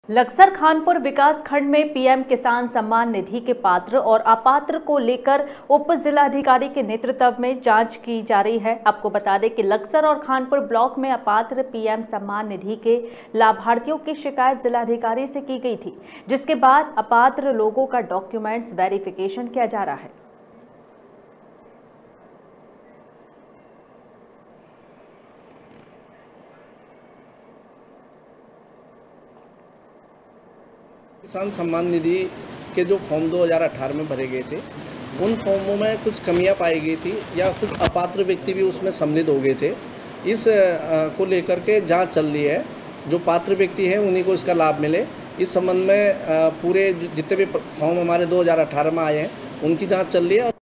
लक्सर खानपुर विकास खंड में पीएम किसान सम्मान निधि के पात्र और अपात्र को लेकर उप जिलाधिकारी के नेतृत्व में जांच की जा रही है। आपको बता दें कि लक्सर और खानपुर ब्लॉक में अपात्र पीएम सम्मान निधि के लाभार्थियों की शिकायत जिलाधिकारी से की गई थी, जिसके बाद अपात्र लोगों का डॉक्यूमेंट्स वेरिफिकेशन किया जा रहा है। किसान सम्मान निधि के जो फॉर्म 2018 में भरे गए थे, उन फॉर्मों में कुछ कमियां पाई गई थी या कुछ अपात्र व्यक्ति भी उसमें सम्मिलित हो गए थे। इस को लेकर के जांच चल रही है। जो पात्र व्यक्ति हैं उन्हीं को इसका लाभ मिले, इस संबंध में पूरे जितने भी फॉर्म हमारे 2018 में आए हैं उनकी जांच चल रही है।